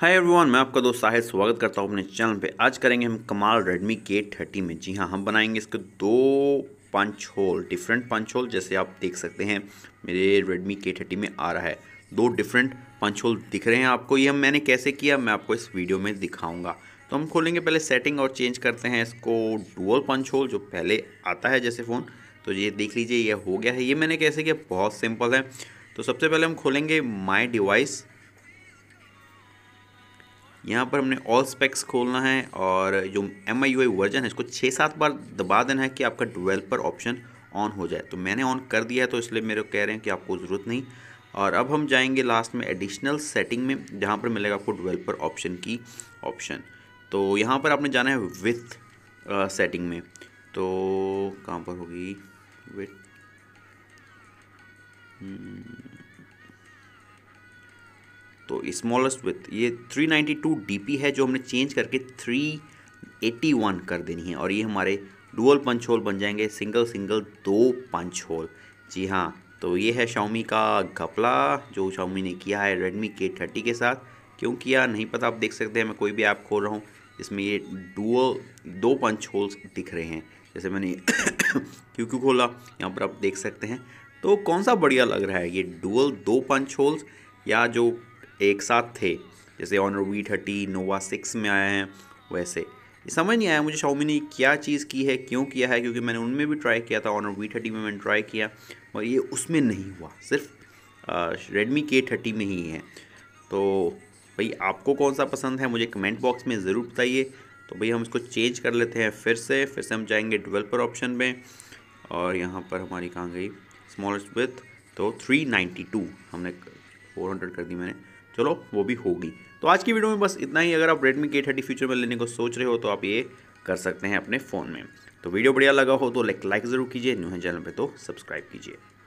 Hi everyone, मैं आपका दोस्त साहिद स्वागत करता हूँ अपने चैनल पे। आज करेंगे हम कमाल Redmi K30 में। जी हाँ, हम बनाएंगे इसके दो punch hole, different punch hole. जैसे आप देख सकते हैं मेरे Redmi K30 में आ रहा है, दो डिफरेंट पंच होल दिख रहे हैं आपको। ये मैंने कैसे किया मैं आपको इस वीडियो में दिखाऊंगा। तो हम खोलेंगे पहले सेटिंग और चेंज करते हैं इसको डुअल पंच होल जो पहले आता है जैसे फ़ोन। तो ये देख लीजिए, ये हो गया है। ये मैंने कैसे किया, बहुत सिंपल है। तो सबसे पहले हम खोलेंगे माई डिवाइस। यहाँ पर हमने ऑल स्पेक्स खोलना है और जो MIUI वर्जन है इसको 6-7 बार दबा देना है कि आपका डेवलपर ऑप्शन ऑन हो जाए। तो मैंने ऑन कर दिया है, तो इसलिए मेरे को कह रहे हैं कि आपको ज़रूरत नहीं। और अब हम जाएंगे लास्ट में एडिशनल सेटिंग में, जहाँ पर मिलेगा आपको डेवलपर ऑप्शन की ऑप्शन। तो यहाँ पर आपने जाना है विथ सेटिंग में। तो कहाँ पर होगी विथ, तो स्मॉलेस्ट विथ ये 392 DP है, जो हमने चेंज करके 381 कर देनी है। और ये हमारे डुअल पंच होल बन जाएंगे, सिंगल सिंगल दो पंच होल। जी हाँ, तो ये है Xiaomi का घपला जो Xiaomi ने किया है Redmi K30 के साथ। क्यों किया नहीं पता, आप देख सकते हैं मैं कोई भी ऐप खोल रहा हूँ इसमें ये डुअल दो पंच होल्स दिख रहे हैं। जैसे मैंने क्यों खोला, यहाँ पर आप देख सकते हैं। तो कौन सा बढ़िया लग रहा है, ये डुअल दो पंच होल्स या जो एक साथ थे जैसे Honor V30 Nova 6 में आए हैं वैसे। ये समझ नहीं आया मुझे Xiaomi ने क्या चीज़ की है, क्यों किया है। क्योंकि मैंने उनमें भी ट्राई किया था, Honor V30 में मैंने ट्राई किया और ये उसमें नहीं हुआ, सिर्फ Redmi K30 में ही है। तो भाई आपको कौन सा पसंद है मुझे कमेंट बॉक्स में ज़रूर बताइए। तो भाई हम इसको चेंज कर लेते हैं फिर से हम जाएंगे डेवलपर ऑप्शन में। और यहाँ पर हमारी कहाँ गई स्मॉलेस्ट विथ, तो 392 हमने 400 कर दी मैंने, चलो वो भी होगी। तो आज की वीडियो में बस इतना ही। अगर आप Redmi K30 फ्यूचर में लेने को सोच रहे हो तो आप ये कर सकते हैं अपने फ़ोन में। तो वीडियो बढ़िया लगा हो तो लाइक ज़रूर कीजिए, न्यू है चैनल पे तो सब्सक्राइब कीजिए।